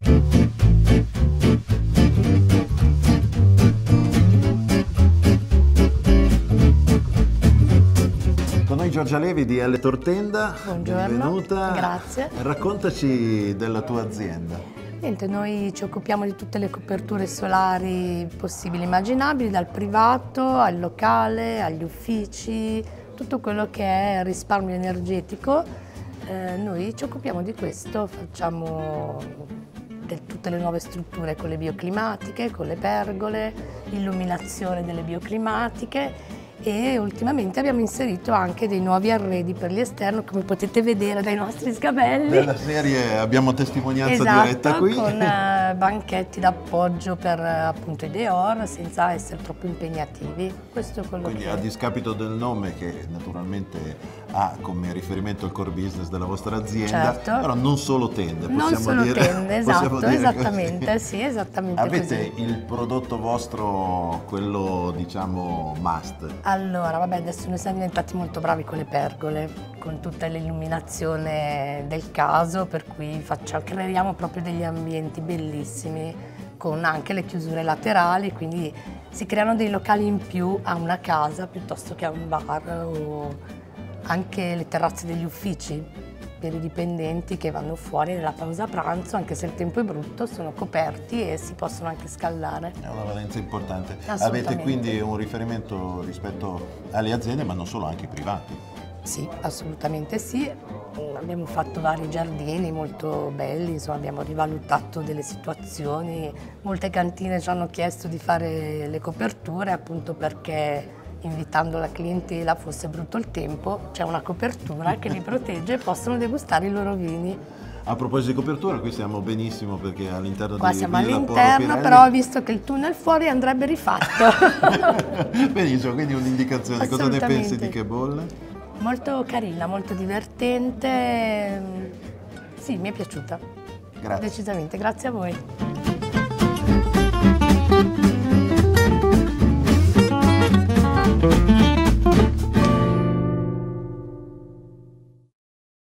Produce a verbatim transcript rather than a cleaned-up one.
Con noi Giorgia Levi di Elle Tortenda. Buongiorno, benvenuta. grazie. Raccontaci della tua azienda. Niente, noi ci occupiamo di tutte le coperture solari possibili e immaginabili, dal privato al locale, agli uffici, tutto quello che è risparmio energetico. Eh, noi ci occupiamo di questo, facciamo del, tutte le nuove strutture con le bioclimatiche, con le pergole, illuminazione delle bioclimatiche. E ultimamente abbiamo inserito anche dei nuovi arredi per gli esterni, come potete vedere dai nostri sgabelli. Della serie abbiamo testimonianza esatto, diretta qui. Con uh, banchetti d'appoggio per uh, appunto i Deor, senza essere troppo impegnativi. Questo è quello Quindi che... a discapito del nome, che naturalmente ha come riferimento il core business della vostra azienda, certo. Però non solo tende, possiamo non solo dire, tende, esatto, dire esattamente, così. sì, esattamente Avete così. il prodotto vostro, quello diciamo must? Allora, vabbè, adesso noi siamo diventati molto bravi con le pergole, con tutta l'illuminazione del caso, per cui facciamo, creiamo proprio degli ambienti bellissimi, con anche le chiusure laterali, quindi si creano dei locali in più a una casa piuttosto che a un bar, o anche le terrazze degli uffici per i dipendenti che vanno fuori nella pausa pranzo, anche se il tempo è brutto, sono coperti e si possono anche scaldare. È una valenza importante. Assolutamente. Avete quindi un riferimento rispetto alle aziende, ma non solo, anche ai privati? Sì, assolutamente sì. Abbiamo fatto vari giardini molto belli, insomma abbiamo rivalutato delle situazioni. Molte cantine ci hanno chiesto di fare le coperture appunto perché, invitando la clientela, fosse brutto il tempo, c'è una copertura che li protegge e possono degustare i loro vini. A proposito di copertura, qui siamo benissimo perché all'interno Qua di siamo Villa all'interno, Porro però ho visto che il tunnel fuori andrebbe rifatto. Benissimo, quindi un'indicazione. Cosa ne pensi di Che Bolle? Molto carina, molto divertente. Sì, mi è piaciuta. Grazie. Decisamente, grazie a voi.